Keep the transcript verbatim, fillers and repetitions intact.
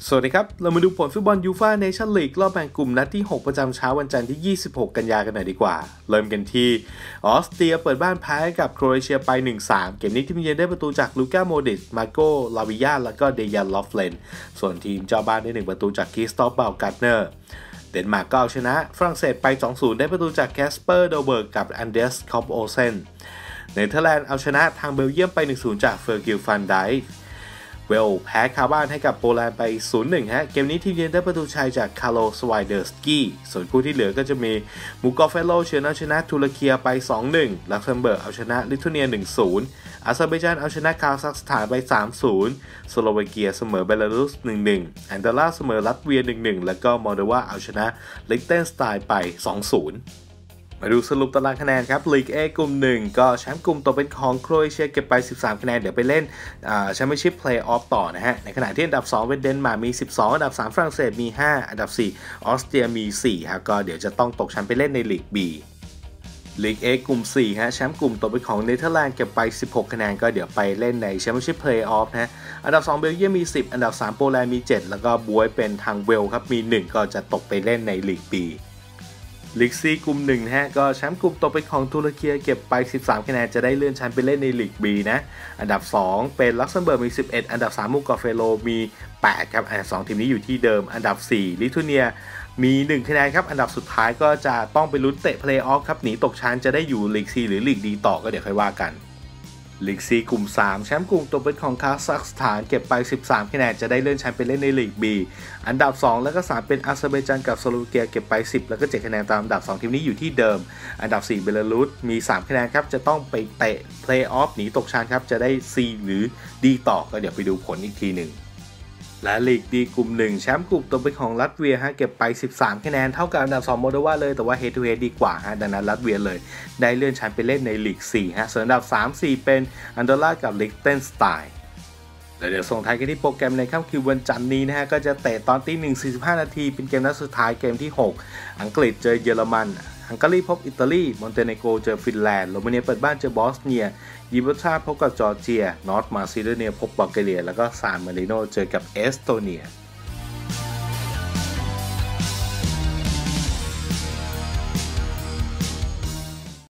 สวัสดีครับเรามาดูผลฟุตบอลยูฟ่าเนชั่นลีกรอบแบ่งกลุ่มนัดที่หกประจำเช้าวันจันทร์ที่ยี่สิบหกกันยายนกันหน่อยดีกว่าเริ่มกันที่ออสเตรียเปิดบ้านแพ้กับโครเอเชียไป หนึ่งสาม เกมนี้ทีมเยือนได้ประตูจากลูก้าโมดริชมาโกลาวิยาแล้วก็เดยันลอฟเลนส่วนทีมเจ้าบ้านได้หนึ่งประตูจากคริสตอฟเบลการ์เนอร์เดนมาร์กก็เอาชนะฝรั่งเศสไป สองศูนย์ ได้ประตูจากแคสเปอร์โดเบิร์กกับอันเดรสคอปโอเซนเนเธอร์แลนด์เอาชนะทางเบลเยียมไป หนึ่งศูนย์ จากเฟอร์กิลฟันไดค์เวลแพ้คาบ้านให้กับโปแลนด์ไป ศูนย์หนึ่ง ฮะเกมนี้ทีมเยือนได้ประตูชัยจากคาร์โลสไวเดอร์สกี้ส่วนคู่ที่เหลือก็จะมีมูกอฟเฟโลเชนเอาชนะตุรเกียไป สองหนึ่ง ลักเซมเบิร์กเอาชนะลิทัวเนีย หนึ่งศูนย์ อาเซอร์ไบจานเอาชนะคาซัคสถานไป สามศูนย์ สโลวาเกียเสมอเบลารุส หนึ่งหนึ่ง แอนโดราเสมอลัตเวีย หนึ่งหนึ่ง แล้วก็มอลโดวาเอาชนะลิกเทนสไตน์ไป สองศูนย์มาดูสรุปตารางคะแนนครับลีก A กลุ่มหนึ่งก็แชมป์กลุ่มตกเป็นของโครเอเชียเก็บไปสิบสามคะแนนเดี๋ยวไปเล่นแชมเปี้ยนชิพเพลย์ออฟต่อนะฮะในขณะที่อันดับสองเป็นเดนมาร์กมีสิบสองอันดับสามฝรั่งเศสมีห้าอันดับสี่ออสเตรียมีสี่ครับก็เดี๋ยวจะต้องตกชั้นไปเล่นในลีก B ลีก A กลุ่มสี่ฮะแชมป์กลุ่มตกเป็นของเนเธอร์แลนด์เก็บไปสิบหกคะแนนก็เดี๋ยวไปเล่นในแชมเปี้ยนชิพเพลย์ออฟนะอันดับสองเบลเยียมมีสิบอันดับสามโปแลนด์มีเจ็ดแล้วก็บวยเป็นทางเวลครับมีหนึ่งก็จะตกไปเล่นในลีก Bลีก C กลุ่มหนึ่งนะฮะก็แชมป์กลุ่มตกเป็นของตุรเกียเก็บไปสิบสามคะแนนจะได้เลื่อนชั้นไปเล่นในลีก B นะอันดับสองเป็นลักเซมเบิร์กมีสิบเอ็ดอันดับสามมูกอฟเฟโลมีแปดครับอันดับสองทีมนี้อยู่ที่เดิมอันดับสี่ลิทัวเนียมีหนึ่งคะแนนครับอันดับสุดท้ายก็จะต้องไปลุ้นเตะเพลย์ออฟครับหนีตกชั้นจะได้อยู่ลีก C หรือลีก D ต่อก็เดี๋ยวค่อยว่ากันลีก C กลุ่มสามแชมป์กลุ่มตกเป็นของคาซัคสถานเก็บไปสิบสามคะแนนจะได้เลื่อนชั้นไปเล่นในลีก B อันดับสองแล้วก็สามเป็นอาเซอร์ไบจานกับสโลวาเกียเก็บไปสิบแล้วก็เจ็ดคะแนนตามอันดับสองทีมนี้อยู่ที่เดิมอันดับสี่เบลารุสมีสามคะแนนครับจะต้องไปเตะเพลย์ออฟหนีตกชั้นครับจะได้ C หรือ D ต่อก็เดี๋ยวไปดูผลอีกทีหนึ่งและลีก D กลุ่มหนึ่งแชมป์กลุ่มตกเป็นของลัตเวียฮะเก็บไปสิบสามคะแนนเท่ากับอันดับสองโมลโดวาเลยแต่ว่า Head to Head ดีกว่าฮะดังนั้นลัตเวียเลยได้เลื่อนชั้นไปเล่นในลีกสี่ฮะส่วนอันดับสาม สี่เป็นอันโดรากับลิกเทนสไตน์แล้วเดี๋ยวส่งท้ายกันที่โปรแกรมในค่ำคืนวันจันทร์นี้นะฮะก็จะเตะตอนตีหนึ่ง สี่สิบห้านาทีเป็นเกมนัดสุดท้ายเกมที่หกอังกฤษเจอเยอรมันฮังการีพบอิตาลีมอนเตเนโกรเจอฟินแลนด์โรมาเนียเปิดบ้านเจอบอสเนียยิบราชาพบกับจอร์เจียนอร์ทมาซิโดเนียพบบัลแกเรียแล้วก็ซานมาริโนเจอกับเอสโตเนีย